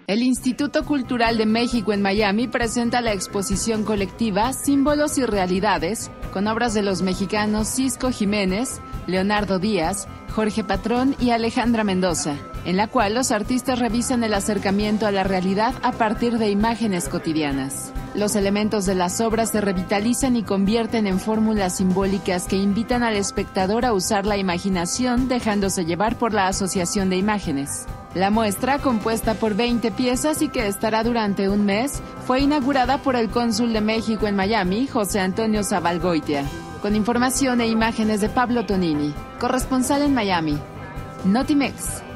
El Instituto Cultural de México en Miami presenta la exposición colectiva Símbolos y Realidades, con obras de los mexicanos Cisco Jiménez, Leonardo Díaz, Jorge Patrón y Alejandra Mendoza, en la cual los artistas revisan el acercamiento a la realidad a partir de imágenes cotidianas. Los elementos de las obras se revitalizan y convierten en fórmulas simbólicas que invitan al espectador a usar la imaginación dejándose llevar por la asociación de imágenes. La muestra, compuesta por 20 piezas y que estará durante un mes, fue inaugurada por el cónsul de México en Miami, José Antonio Zabalgoitia, con información e imágenes de Pablo Tonini, corresponsal en Miami. Notimex.